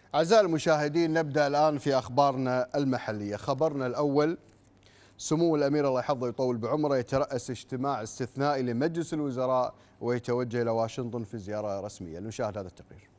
أعزائي المشاهدين، نبدأ الآن في أخبارنا المحلية. خبرنا الأول: سمو الأمير الله يحفظه يطول بعمره يترأس اجتماع استثنائي لمجلس الوزراء ويتوجه إلى واشنطن في زيارة رسمية. نشاهد هذا التقرير.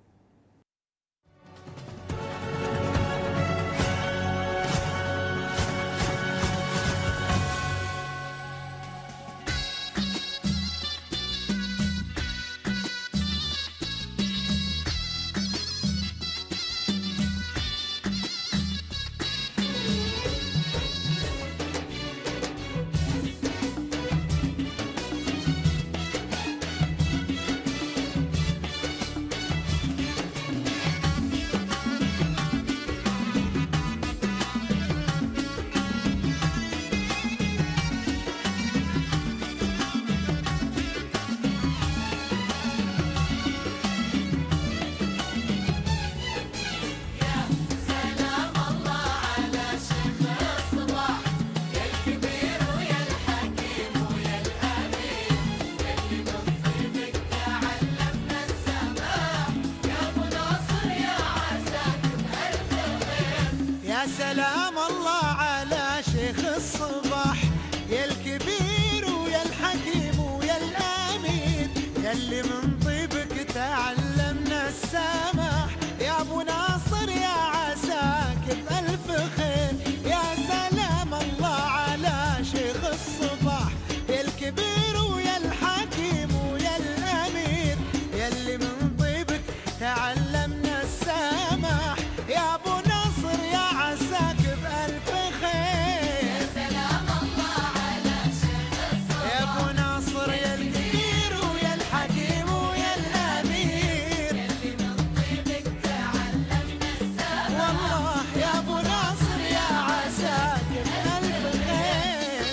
يا سلام الله على شيخ الصباح، يا الكبير ويا الحكيم ويا الامين، يلي من طيبك تعلمنا السماح، يا ابو ناصر يا عساك بألف خير. يا سلام الله على شيخ الصباح، يا الكبير ويا الحكيم ويا الامين، يلي من طيبك تعلمنا السماح، يا ابو ناصر يا عساك بألف خير. يا سلام الله على شيخ الصباح، يا ابو ناصر يا الكبير ويا الحكيم ويا الامير، يلي من طيبك تعلمنا السماح، والله يا ابو ناصر يا عساك بألف خير.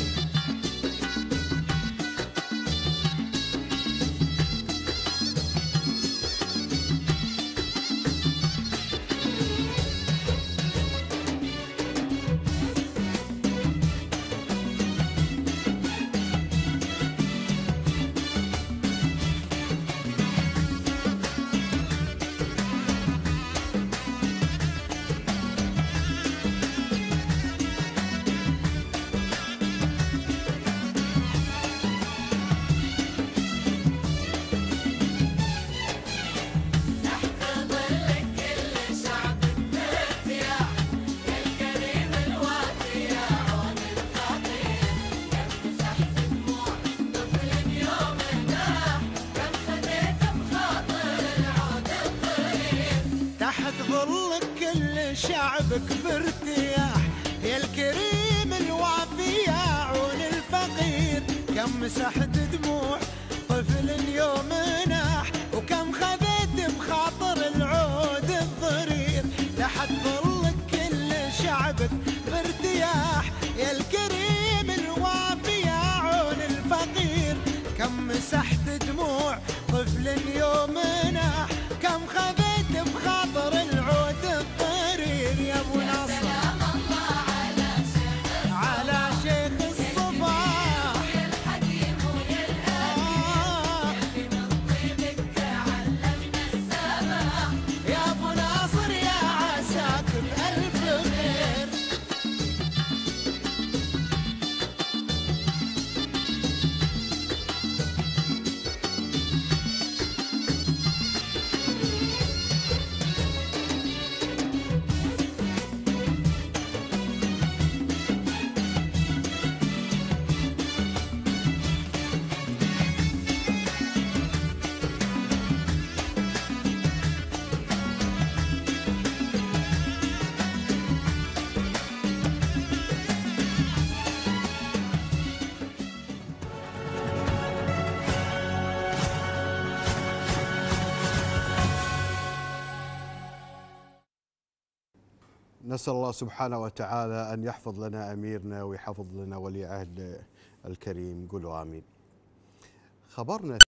تحت ظلك كل شعبك مرتاح، يا الكريم الوافي يا عون الفقير، كم مسحت دموع طفل يوم ناح، كم خديت بخاطر العود الطريق. تحت ظلك كل شعبك بارتياح، يا الكريم الوافي يا عون الفقير، كم مسحت دموع طفل يوم ناح، وكم خذيت بخاطر العود الضرير. تحت ظلك كل شعبك بارتياح، يا الكريم الوافي يا عون الفقير، كم مسحت دموع طفل يوم ناح، كم خذيت بخاطر العود الضرير. يا ابو ناصر سلام الله على شيخ على شيخ الصباح، ويا الحكيم ويا الامين، يلي من طيبك تعلمنا السماح، يا ابو ناصر يا عساك بألف خير. نسأل الله سبحانه وتعالى أن يحفظ لنا أميرنا ويحفظ لنا ولي عهد الكريم. قولوا آمين. خبرنا